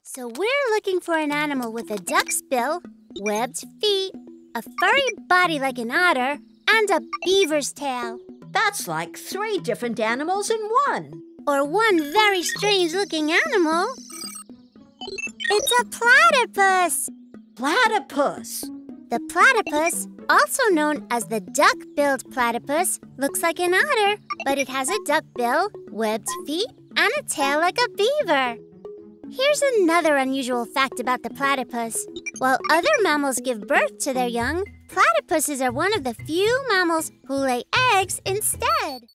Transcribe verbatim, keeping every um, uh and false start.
So we're looking for an animal with a duck's bill, webbed feet, a furry body like an otter, and a beaver's tail. That's like three different animals in one. Or one very strange-looking animal. It's a platypus! Platypus! The platypus, also known as the duck-billed platypus, looks like an otter, but it has a duck bill, webbed feet, and a tail like a beaver. Here's another unusual fact about the platypus. While other mammals give birth to their young, platypuses are one of the few mammals who lay eggs instead.